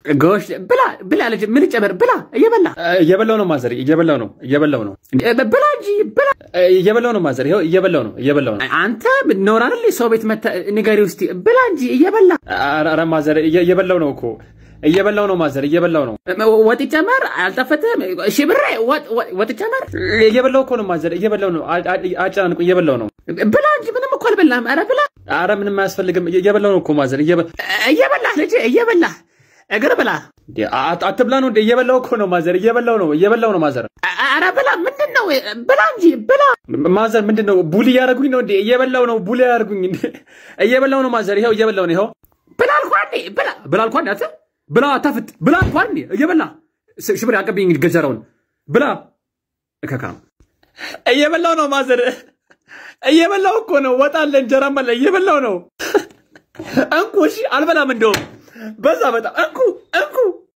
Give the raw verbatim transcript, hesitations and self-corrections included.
ጎሽ ብላ ብላ ልጅ ምን ጨመር ብላ እየበላ እየበላው ነው ማዘር እየበላው ነው እየበላው ነው ብላ እንጂ ብላ እየበላው ነው ማዘር ይሄው እየበላው ነው እየበላው ነው አንተ ኖር አይደል ሰው ቤት መጣ ንገሪ ውስጥ ብላ እንጂ እየበላ ኧረ ማዘር እየበላው ነው እኮ እየበላው ነው ማዘር እየበላው ነው ወጥ ጨመር አልጠፈተም እሺ ብሬ ወጥ ጨመር እየበላው እኮ ነው ማዘር እየበላው ነው አጫንቁ እየበላው ነው ብላ እንጂ ምንም እኮ አልበላም ኧረ ብላ ኧረ ምንም አያስፈልግም እየበላው ነው እኮ ማዘር እየበላ ልጅ እየበላ እግር ብላ አትብላ ነው እየበላው እኮ ነው ማዘር እየበላው ነው እየበላው ነው ማዘር ኧረ ብላ ምንድነው ብላ እንጂ ብላ ማዘር ምንድነው ቡሊ ያረጉኝ ነው እንዴ እየበላው ነው ቡሊ ያረጉኝ እንዴ እየበላው ነው ማዘር ይሄው እየበላው ነው ይሄው ብላ አልኳንዴ ብላ ብላ አልኳንዴ አተ ብላ አታፍጥ ብላ አልኳንዴ እየበላ ሽብር ያቀብኝ ገጀራውን ብላ እከካ እየበላው ነው ማዘር እየበላው እኮ ነው ወጣለ እንጀራም አለ እየበላው ነው እንኩ እሺ አልበላም እንደው በዛ በጣም እንኩ